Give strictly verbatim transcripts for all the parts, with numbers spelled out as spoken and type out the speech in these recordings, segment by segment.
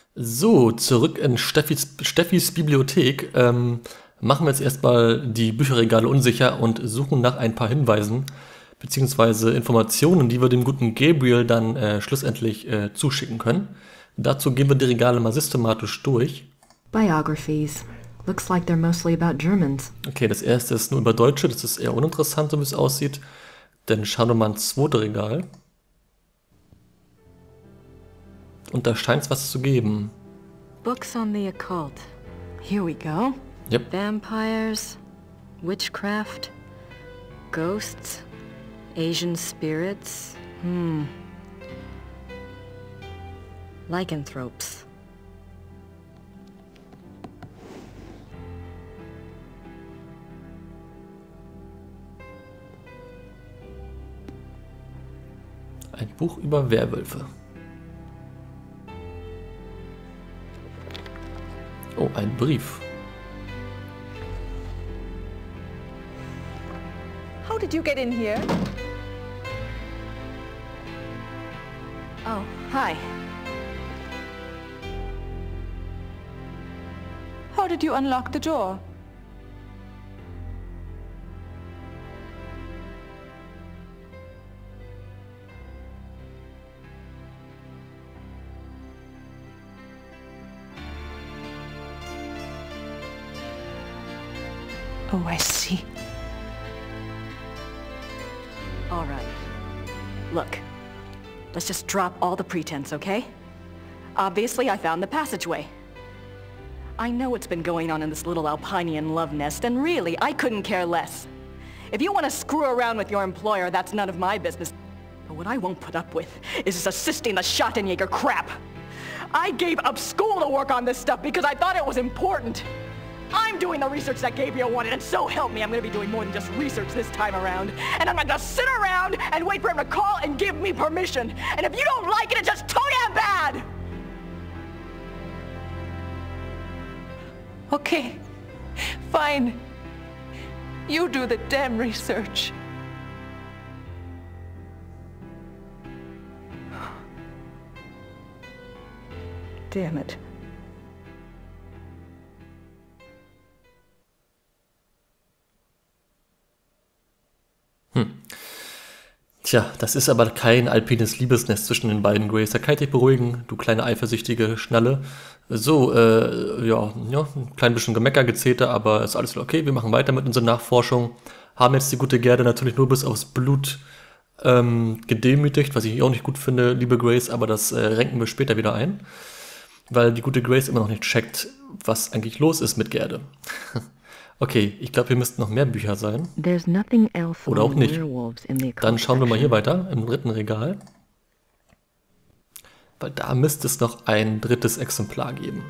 So, zurück in Steffis, Steffis Bibliothek. Ähm, machen wir jetzt erstmal die Bücherregale unsicher und suchen nach ein paar Hinweisen beziehungsweise Informationen, die wir dem guten Gabriel dann äh, schlussendlich äh, zuschicken können. Dazu gehen wir die Regale mal systematisch durch. Biographies. Looks like they're mostly about Germans. Okay, das erste ist nur über Deutsche, das ist eher uninteressant, so wie es aussieht. Dann schauen wir mal ins zweite Regal. Und da scheint es was zu geben. Books on the occult. Here we go. Yep. Vampires, witchcraft, ghosts, Asian spirits. Hmm. Lycanthropes. Ein Buch über Werwölfe. Oh, ein Brief. How did you get in here? Oh, hi. How did you unlock the door? Oh, I see. All right. Look, let's just drop all the pretense, okay? Obviously, I found the passageway. I know what's been going on in this little Alpinian love nest, and really, I couldn't care less. If you want to screw around with your employer, that's none of my business. But what I won't put up with is this assisting the Schottenjäger crap. I gave up school to work on this stuff because I thought it was important. I'm doing the research that Gabriel wanted, and so help me, I'm gonna be doing more than just research this time around. And I'm not gonna sit around and wait for him to call and give me permission. And if you don't like it, it's just too damn bad! Okay, fine. You do the damn research. Damn it. Hm. Tja, das ist aber kein alpines Liebesnest zwischen den beiden, Grace. Da kann ich dich beruhigen, du kleine eifersüchtige Schnalle. So, äh, ja, ja, ein klein bisschen Gemecker, Gezeter, aber ist alles okay. Wir machen weiter mit unserer Nachforschung. Haben jetzt die gute Gerda natürlich nur bis aufs Blut ähm, gedemütigt, was ich auch nicht gut finde, liebe Grace, aber das äh, renken wir später wieder ein. Weil die gute Grace immer noch nicht checkt, was eigentlich los ist mit Gerde. Okay, ich glaube, hier müssten noch mehr Bücher sein. There's nothing else Oder auch on nicht. werewolves in the Dann occult schauen wir mal hier section. weiter, im dritten Regal. Weil da müsste es noch ein drittes Exemplar geben.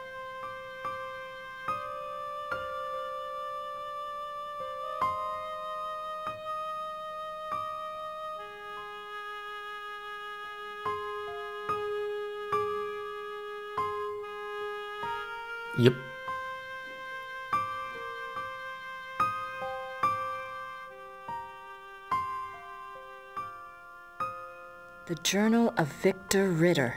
Yep. The Journal of Victor Ritter.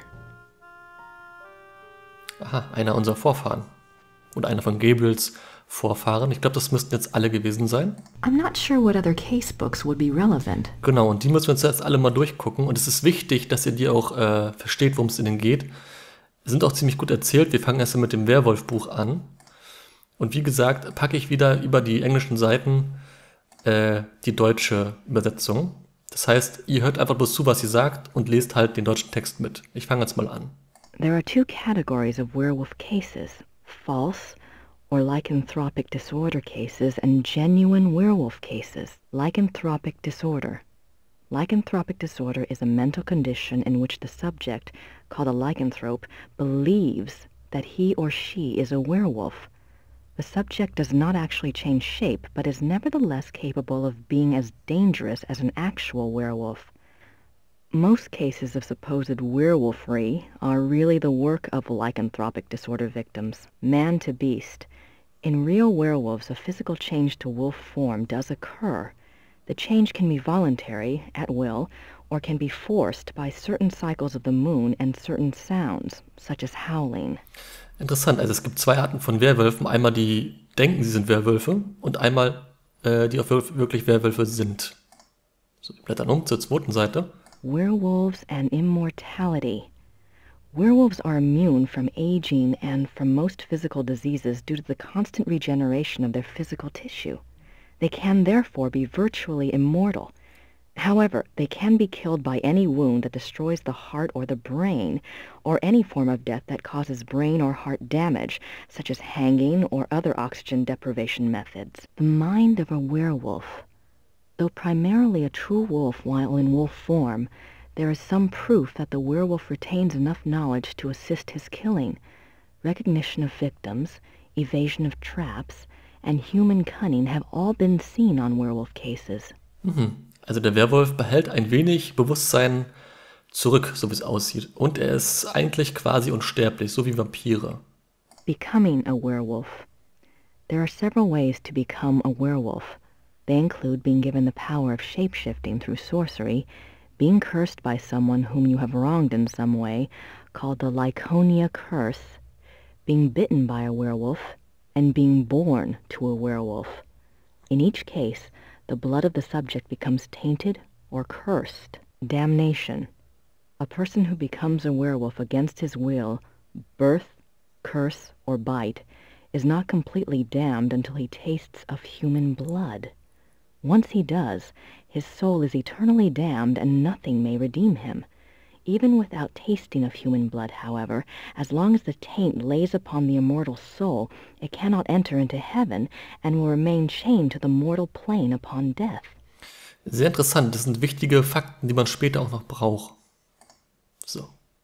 Aha, einer unserer Vorfahren. Oder einer von Gabriels Vorfahren. Ich glaube, das müssten jetzt alle gewesen sein. I'm not sure what other case books would be relevant. Genau, und die müssen wir uns jetzt alle mal durchgucken. Und es ist wichtig, dass ihr die auch äh, versteht, worum es ihnen geht. Sind auch ziemlich gut erzählt. Wir fangen erst mit dem Werwolf-Buch an. Und wie gesagt, packe ich wieder über die englischen Seiten äh, die deutsche Übersetzung. Das heißt, ihr hört einfach bloß zu, was sie sagt und lest halt den deutschen Text mit. Ich fange jetzt mal an. There are two categories of werewolf cases: false or lycanthropic disorder cases and genuine werewolf cases. Lycanthropic disorder. Lycanthropic disorder is a mental condition in which the subject, called a lycanthrope, believes that he or she is a werewolf. The subject does not actually change shape, but is nevertheless capable of being as dangerous as an actual werewolf. Most cases of supposed werewolfery are really the work of lycanthropic disorder victims, man to beast. In real werewolves, a physical change to wolf form does occur. The change can be voluntary, at will, or can be forced by certain cycles of the moon and certain sounds, such as howling. Interessant, also es gibt zwei Arten von Werwölfen. Einmal die denken, sie sind Werwölfe und einmal äh, die auch wirklich Werwölfe sind. So, wir blättern um zur zweiten Seite. Werewolves and immortality. Werewolves are immune from aging and from most physical diseases due to the constant regeneration of their physical tissue. They can therefore be virtually immortal. However, they can be killed by any wound that destroys the heart or the brain, or any form of death that causes brain or heart damage, such as hanging or other oxygen deprivation methods. The mind of a werewolf. Though primarily a true wolf while in wolf form, there is some proof that the werewolf retains enough knowledge to assist his killing. Recognition of victims, evasion of traps, and human cunning have all been seen on werewolf cases. Mhm. Also der Werwolf behält ein wenig Bewusstsein zurück, so wie es aussieht. Und er ist eigentlich quasi unsterblich, so wie Vampire. Becoming a werewolf. There are several ways to become a werewolf. They include being given the power of shape-shifting through sorcery, being cursed by someone whom you have wronged in some way, called the Lyconia curse, being bitten by a werewolf, and being born to a werewolf. In each case, the blood of the subject becomes tainted or cursed. Damnation. A person who becomes a werewolf against his will, birth, curse, or bite, is not completely damned until he tastes of human blood. Once he does, his soul is eternally damned and nothing may redeem him. Even without tasting of human blood, however, as long as the taint lays upon the immortal soul, it cannot enter into heaven and will remain chained to the mortal plane upon death. Sehr interessant, das sind wichtige Fakten, die man später auch noch braucht. So.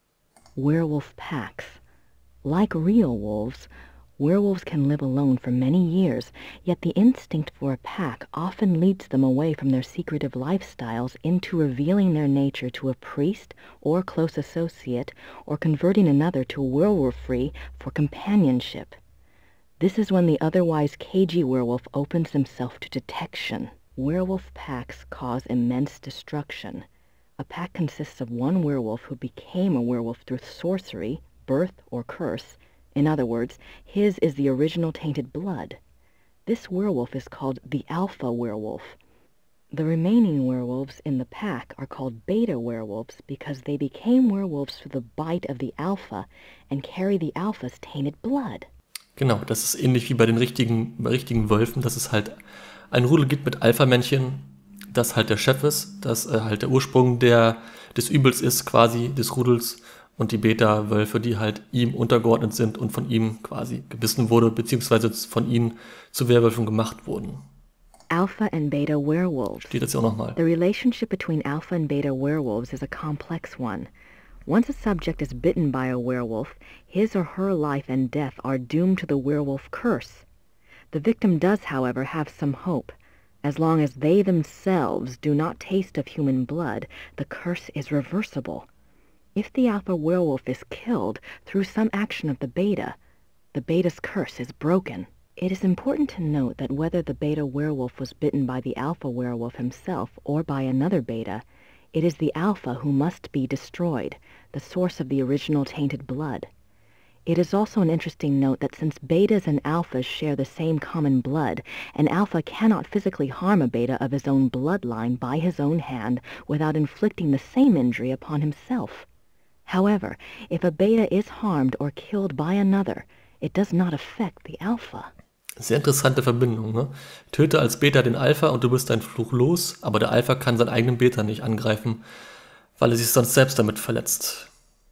Werewolf packs. Like real wolves, werewolves can live alone for many years, yet the instinct for a pack often leads them away from their secretive lifestyles into revealing their nature to a priest or close associate, or converting another to werewolfry for companionship. This is when the otherwise cagey werewolf opens himself to detection. Werewolf packs cause immense destruction. A pack consists of one werewolf who became a werewolf through sorcery, birth, or curse. In other words, his is the original tainted blood. This werewolf is called the alpha werewolf. The remaining werewolves in the pack are called beta werewolves because they became werewolves through the bite of the alpha and carry the alpha's tainted blood. Genau, das ist ähnlich wie bei den richtigen, bei richtigen Wölfen, dass es halt ein Rudel gibt mit Alpha-Männchen, das halt der Chef ist, das äh, halt der Ursprung der, des Übels ist, quasi des Rudels. Und die Beta-Wölfe, die halt ihm untergeordnet sind und von ihm quasi gebissen wurde, beziehungsweise von ihnen zu Werwölfen gemacht wurden. Alpha and beta werewolves. Steht das ja auch nochmal. The relationship between alpha and beta werewolves is a complex one. Once a subject is bitten by a werewolf, his or her life and death are doomed to the werewolf curse. The victim does, however, have some hope. As long as they themselves do not taste of human blood, the curse is reversible. If the alpha werewolf is killed through some action of the beta, the beta's curse is broken. It is important to note that whether the beta werewolf was bitten by the alpha werewolf himself or by another beta, it is the alpha who must be destroyed, the source of the original tainted blood. It is also an interesting note that since betas and alphas share the same common blood, an alpha cannot physically harm a beta of his own bloodline by his own hand without inflicting the same injury upon himself. However, if a beta is harmed or killed by another, it does not affect the alpha. Sehr interessante Verbindung, ne? Töte als Beta den Alpha und du bist dein Fluch los, aber der Alpha kann seinen eigenen Beta nicht angreifen, weil er sich sonst selbst damit verletzt.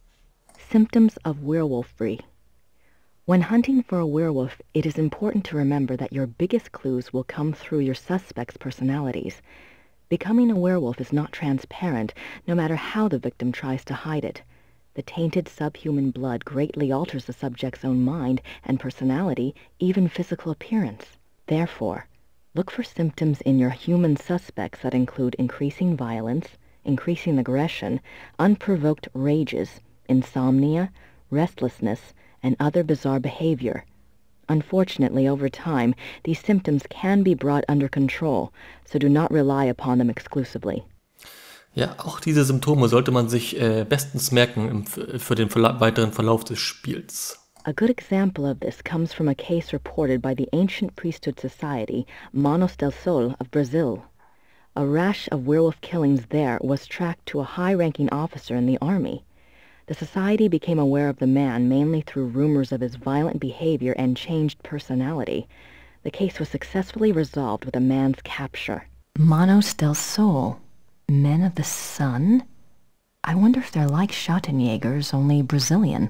Symptoms of werewolfery. When hunting for a werewolf, it is important to remember that your biggest clues will come through your suspects' personalities. Becoming a werewolf is not transparent, no matter how the victim tries to hide it. The tainted subhuman blood greatly alters the subject's own mind and personality, even physical appearance. Therefore, look for symptoms in your human suspects that include increasing violence, increasing aggression, unprovoked rages, insomnia, restlessness, and other bizarre behavior. Unfortunately, over time, these symptoms can be brought under control, so do not rely upon them exclusively. Ja, auch diese Symptome sollte man sich äh, bestens merken im, für den verla weiteren Verlauf des Spiels. A good example of this comes from a case reported by the Ancient Priesthood Society, Manos del Sol of Brazil. A rash of werewolf killings there was tracked to a high-ranking officer in the army. The society became aware of the man mainly through rumors of his violent behavior and changed personality. The case was successfully resolved with a man's capture. Manos del Sol, Men of the Sun? I wonder if they're like Schattenjägers, only Brazilian.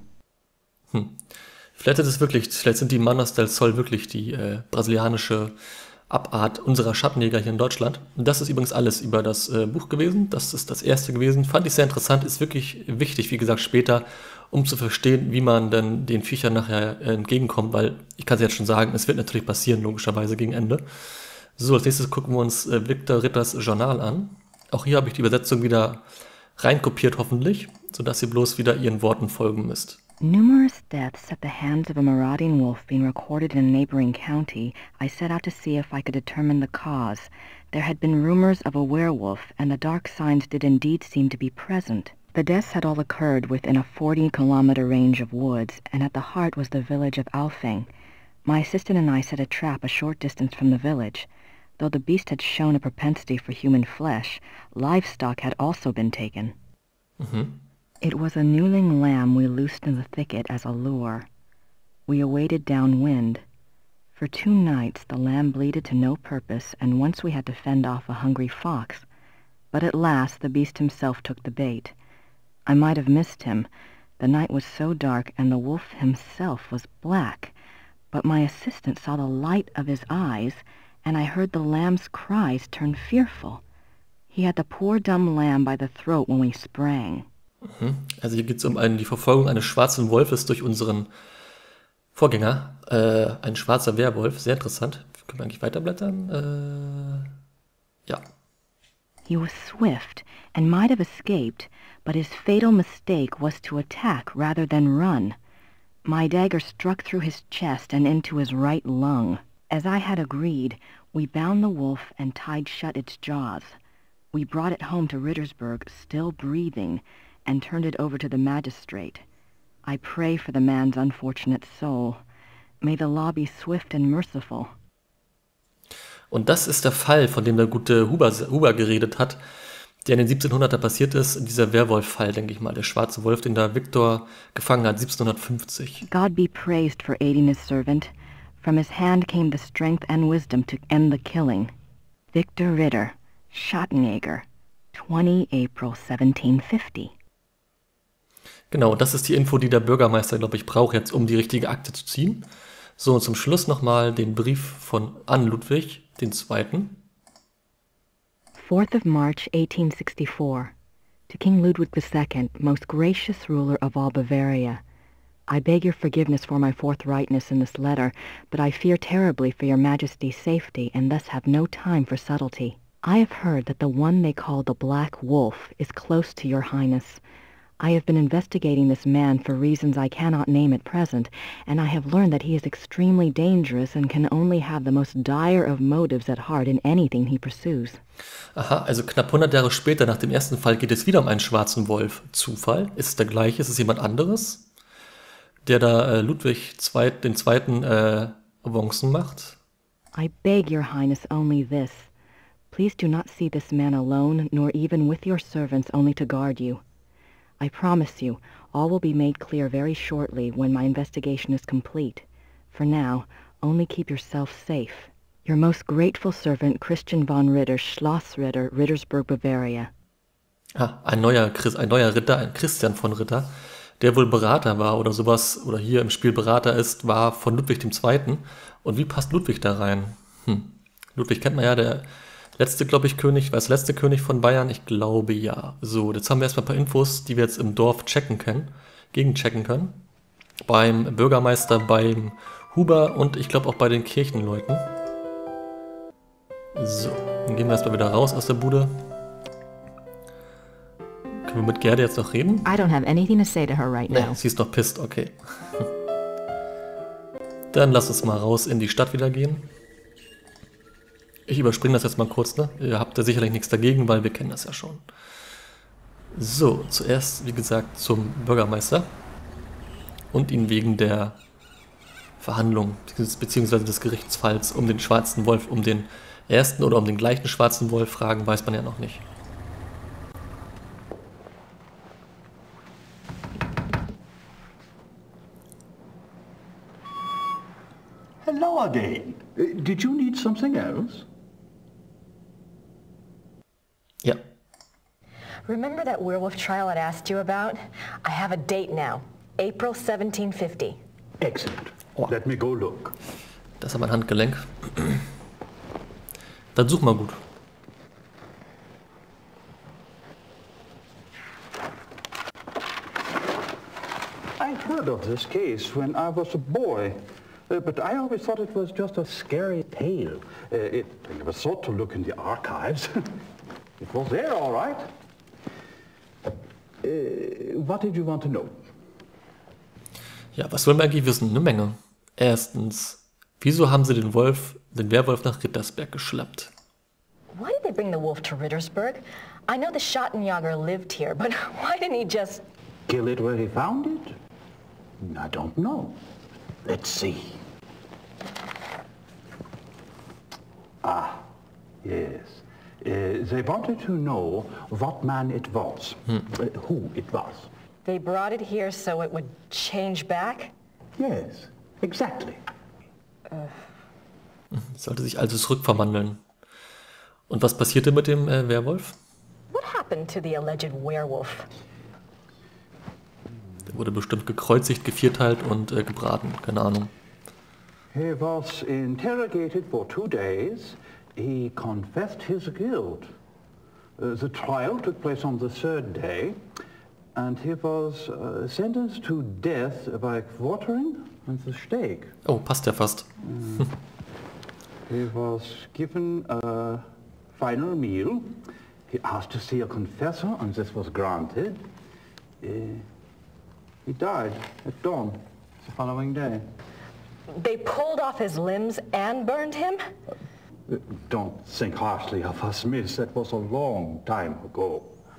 Hm. Vielleicht ist es wirklich, vielleicht sind die Manos del Sol wirklich die äh, brasilianische Abart unserer Schattenjäger hier in Deutschland. Und das ist übrigens alles über das äh, Buch gewesen. Das ist das erste gewesen. Fand ich sehr interessant, ist wirklich wichtig, wie gesagt, später, um zu verstehen, wie man dann den Viechern nachher äh, entgegenkommt, weil ich kann es jetzt schon sagen, es wird natürlich passieren, logischerweise gegen Ende. So, als nächstes gucken wir uns äh, Victor Ritters Journal an. Auch hier habe ich die Übersetzung wieder reinkopiert, hoffentlich, sodass ihr bloß wieder ihren Worten folgen müsst. Numerous deaths at the hands of a marauding wolf being recorded in a neighboring county, I set out to see if I could determine the cause. There had been rumors of a werewolf, and the dark signs did indeed seem to be present. The deaths had all occurred within a forty-kilometer range of woods, and at the heart was the village of Alfeng. My assistant and I set a trap a short distance from the village. Though the beast had shown a propensity for human flesh, livestock had also been taken. Mhm. It was a newling lamb we loosed in the thicket as a lure. We awaited downwind. For two nights the lamb bleated to no purpose, and once we had to fend off a hungry fox. But at last the beast himself took the bait. I might have missed him. The night was so dark, and the wolf himself was black. But my assistant saw the light of his eyes, and I heard the lamb's cries turn fearful. He had the poor dumb lamb by the throat when we sprang. Also hier geht es um eine, die Verfolgung eines schwarzen Wolfes durch unseren Vorgänger. Äh, ein schwarzer Werwolf, sehr interessant. Können wir eigentlich weiterblättern? Äh, ja. He was swift and might have escaped, but his fatal mistake was to attack rather than run. My dagger struck through his chest and into his right lung. As I had agreed, we bound the wolf and tied shut its jaws. We brought it home to Rittersburg, still breathing, and turned it over to the magistrate. I pray for the man's unfortunate soul. May the law be swift and merciful. Und das ist der Fall, von dem der gute Huber, Huber geredet hat, der in den siebzehnhunderter passiert ist. Dieser Werwolf-Fall, denke ich mal, der schwarze Wolf, den da Victor gefangen hat, siebzehnhundertfünfzig. God be praised for aiding his servant. From his hand came the strength and wisdom to end the killing. Victor Ritter, Schattenjäger, twentieth April seventeen fifty. Genau, das ist die Info, die der Bürgermeister, glaube ich, braucht jetzt, um die richtige Akte zu ziehen. So, und zum Schluss nochmal den Brief von an Ludwig, den Zweiten. fourth of March, eighteen sixty-four. To King Ludwig the Second, most gracious ruler of all Bavaria. I beg your forgiveness for my forthrightness in this letter, but I fear terribly for your Majesty's safety, and thus have no time for subtlety. I have heard that the one they call the Black Wolf is close to your Highness. I have been investigating this man for reasons I cannot name at present, and I have learned that he is extremely dangerous and can only have the most dire of motives at heart in anything he pursues. Aha, also knapp hundert Jahre später, nach dem ersten Fall, geht es wieder um einen schwarzen Wolf. Zufall? Ist es der gleiche? Ist es jemand anderes, der da äh, Ludwig Zweit, den Zweiten äh, Avancen macht? I beg your Highness only this. Please do not see this man alone, nor even with your servants only to guard you. I promise you, all will be made clear very shortly when my investigation is complete. For now, only keep yourself safe. Your most grateful servant, Christian von Ritter, Schloss Ritter, Rittersburg, Bavaria. Ah, ein neuer, Chris, ein neuer Ritter, ein Christian von Ritter, der wohl Berater war oder sowas, oder hier im Spiel Berater ist, war von Ludwig dem Zweiten. Und wie passt Ludwig da rein? Hm. Ludwig kennt man ja, der letzte, glaube ich, König, war das letzte König von Bayern? Ich glaube, ja. So, jetzt haben wir erstmal ein paar Infos, die wir jetzt im Dorf checken können, gegenchecken können. Beim Bürgermeister, beim Huber und ich glaube auch bei den Kirchenleuten. So, dann gehen wir erstmal wieder raus aus der Bude. Können wir mit Gerde jetzt noch reden? I don't have anything to say to her right Nee, now. sie ist noch pisst, okay. Dann lass uns mal raus in die Stadt wieder gehen. Ich überspringe das jetzt mal kurz, ne? Ihr habt ja sicherlich nichts dagegen, weil wir kennen das ja schon. So, zuerst, wie gesagt, zum Bürgermeister und ihn wegen der Verhandlung bzw. des Gerichtsfalls um den schwarzen Wolf, um den ersten oder um den gleichen schwarzen Wolf fragen, weiß man ja noch nicht. Hello again. Uh, did you need something else? Ja. Remember that werewolf trial I'd asked you about? I have a date now. April seventeen fifty. Excellent. Oh. Let me go look. Das ist mein Handgelenk. Dann such mal gut. I heard of this case when I was a boy, uh, but I always thought it was just a scary tale. Uh, it, I never thought to look in the archives. It was there, all right. Uh, what did you want to know? Ja, was wollen wir eigentlich wissen? Eine Menge. Erstens, wieso haben sie den Wolf, den Werwolf nach Rittersberg geschleppt? Why did they bring the wolf to Rittersberg? I know the Schattenjäger lived here, but why didn't he just... Kill it where he found it? I don't know. Let's see. Ah, yes. Uh, they wanted to know what man it was, hmm. uh, who it was. They brought it here so it would change back? Yes, exactly. Sollte sich also zurückverwandeln. Und was passierte mit dem äh, Werwolf? What happened to the alleged werewolf? Der wurde bestimmt gekreuzigt, gevierteilt und äh, gebraten. Keine Ahnung. He was interrogated for two days. He confessed his guilt. Uh, the trial took place on the third day, and he was uh, sentenced to death by quartering and the stake. Oh, passt ja fast. Mm. He was given a final meal. He asked to see a confessor, and this was granted. Uh, he died at dawn the following day. They pulled off his limbs and burned him? Uh, don't think harshly of us, miss. That was a long time ago.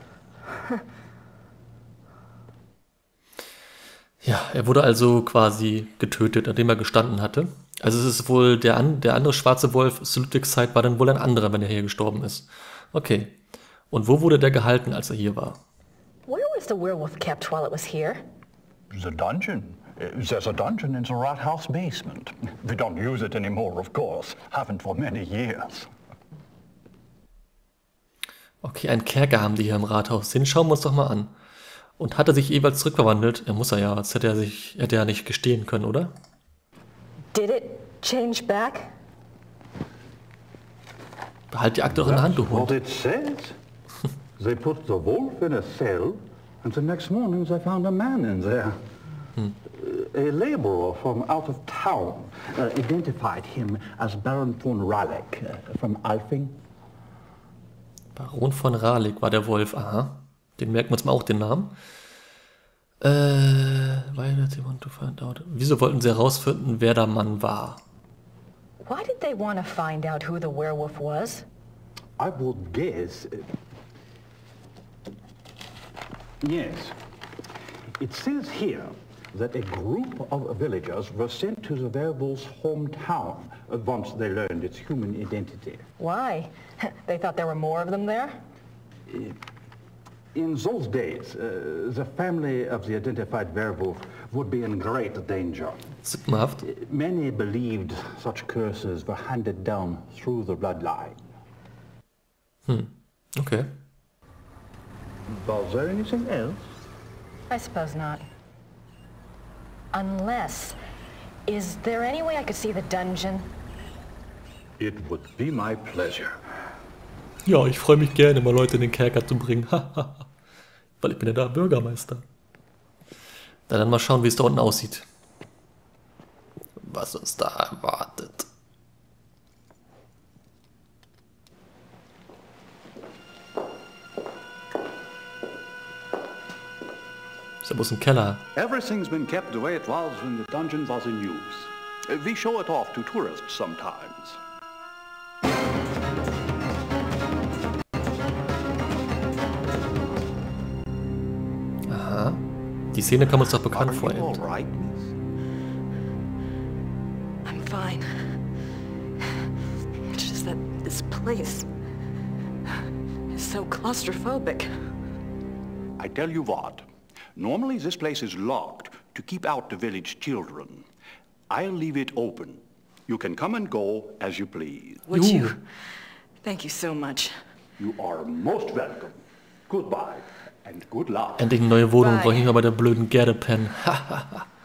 Ja, er wurde also quasi getötet, nachdem er gestanden hatte. Also es ist wohl, der, an, der andere schwarze Wolf zu Ludwigs Zeit war dann wohl ein anderer, wenn er hier gestorben ist. Okay. Und wo wurde der gehalten, als er hier war? Where was the werewolf kept while it was here? The dungeon. There's a dungeon in the Rathaus basement. We don't use it anymore, of course. Haven't for many years. Okay, einen Kerker haben die hier im Rathaus. Den schauen wir uns doch mal an. Und hat er sich jeweils zurückverwandelt? Er muss er ja, als hätte er sich, hätte er nicht gestehen können, oder? Did it change back? Behalt die Akte doch in der Hand, du Hund. What it says. They put the wolf in a cell, and the next morning they found a man in there. Hm. A laborer from out of town uh, identified him as Baron von Raleigh uh, from Alfing. Baron von Raleigh war der Wolf, aha. Den merken wir uns mal auch, den Namen. Äh, wieso wollten sie herausfinden, wer der Mann war? Why did they want to find out who the werewolf was? I would guess... Uh, yes. It says here that a group of villagers were sent to the werewolf's hometown uh, once they learned its human identity. Why? They thought there were more of them there? Uh, In those days, uh, the family of the identified werewolf would be in great danger. Sippenhaft. Many believed such curses were handed down through the bloodline. Hm, okay. Was there anything else? I suppose not. Unless, is there any way I could see the dungeon? It would be my pleasure. Ja, ich freue mich gerne, mal Leute in den Kerker zu bringen. Weil ich bin ja der Bürgermeister. Na, dann mal schauen, wie es da unten aussieht. Was uns da erwartet. Ist ja bloß ein Keller. Everything's been kept the way it was when the dungeon was in use. We show it off to tourists sometimes. Die Szene kam uns doch bekannt Are vor. you all right, miss? I'm fine. It's just that this place is so claustrophobic. I tell you what, normally this place is locked to keep out the village children. I'll leave it open. You can come and go as you please. Would Juh. you? Thank you so much. You are most welcome. Goodbye and good luck. Endlich eine neue Wohnung, Bye. brauche ich nicht mehr bei der blöden Gerde pennen. Hahaha.